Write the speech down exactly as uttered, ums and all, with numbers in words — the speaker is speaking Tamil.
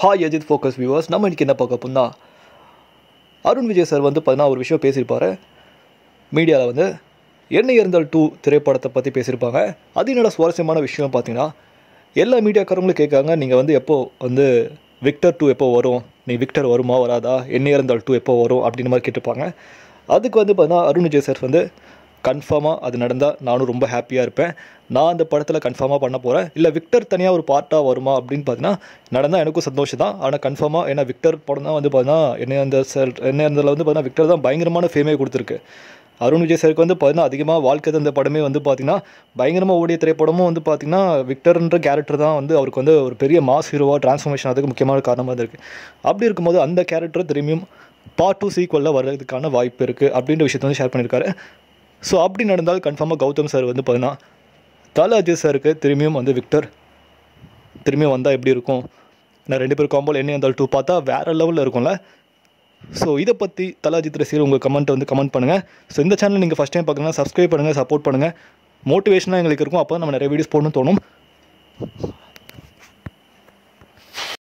ஹாய் அஜித் ஃபோக்கஸ் வியூவர்ஸ், நம்ம இன்றைக்கி என்ன பார்க்க போனா அருண் விஜய் சார் வந்து பார்த்தீங்கன்னா ஒரு விஷயம் பேசியிருப்பார். மீடியாவில் வந்து என்ன இருந்தால் டூ திரைப்படத்தை பற்றி பேசியிருப்பாங்க. அது என்னோட சுவாரஸ்யமான விஷயம் பார்த்தீங்கன்னா, எல்லா மீடியாக்காரங்களும் கேட்காங்க, நீங்கள் வந்து எப்போ வந்து விக்டர் டூ எப்போ வரும், நீ விக்டர் வருமா வராதா, என்ன இருந்தால் டூ எப்போ வரும் அப்படின்னு மாதிரி கேட்டிருப்பாங்க. அதுக்கு வந்து பார்த்தீங்கன்னா அருண் விஜய் சார் வந்து கன்ஃபார்மாக அது நடந்தால் நானும் ரொம்ப ஹாப்பியாக இருப்பேன், நான் அந்த படத்தில் கன்ஃபார்மாக பண்ண போகிறேன். இல்லை விக்டர் தனியாக ஒரு பார்ட்டாக வருமா அப்படின்னு பார்த்தீங்கன்னா நடந்தால் எனக்கும் சந்தோஷம் தான். ஆனால் கன்ஃபார்மாக ஏன்னா விக்டர் படம் தான் வந்து பார்த்தீங்கன்னா என்ன அந்த செல் என்ன இருந்ததில் வந்து பார்த்தீங்கன்னா விக்டர் தான் பயங்கரமான ஃபேமே கொடுத்துருக்கு. அருண் விஜய் சாருக்கு வந்து பார்த்தீங்கன்னா அதிகமாக வாழ்க்கை தந்த படமே வந்து பார்த்திங்கன்னா பயங்கரமாக ஓடிய திரைப்படமும் வந்து பார்த்திங்கன்னா விக்டர்ன்ற கேரக்டர் தான் வந்து அவருக்கு வந்து ஒரு பெரிய மாஸ் ஹீரோவாக ட்ரான்ஸ்ஃபர்மேஷன் அதுக்கு முக்கியமான காரணமாக இருக்குது. அப்படி இருக்கும்போது அந்த கேரக்டர் திரும்பியும் பார்ட் டூ சீக்வலில் வர்றதுக்கான வாய்ப்பு இருக்குது அப்படின்ற விஷயத்தை வந்து ஷேர் பண்ணியிருக்காரு. ஸோ அப்படி நடந்தால் கன்ஃபார்மாக கௌதம் சார் வந்து பார்த்தீங்கன்னா தல அஜித் சாருக்கு திரும்பியும் வந்து விக்டர் திரும்பியும் வந்தால் எப்படி இருக்கும், நான் ரெண்டு பேர் காம்போல் என்ன இருந்தால் டூ பார்த்தா வேறு லெவலில் இருக்கும்ல. ஸோ இதை பற்றி தல அஜித் ரசிகர் உங்கள் கமெண்ட்டை வந்து கமெண்ட் பண்ணுங்கள். ஸோ இந்த சேனல் நீங்கள் ஃபஸ்ட் டைம் பார்க்குறீங்கன்னா சப்ஸ்கிரைப் பண்ணுங்கள், சப்போர்ட் பண்ணுங்கள், மோட்டிவேஷனாக எங்களுக்கு இருக்கும். அப்போ நம்ம நிறைய வீடியோஸ் போடணும்னு தோணும்.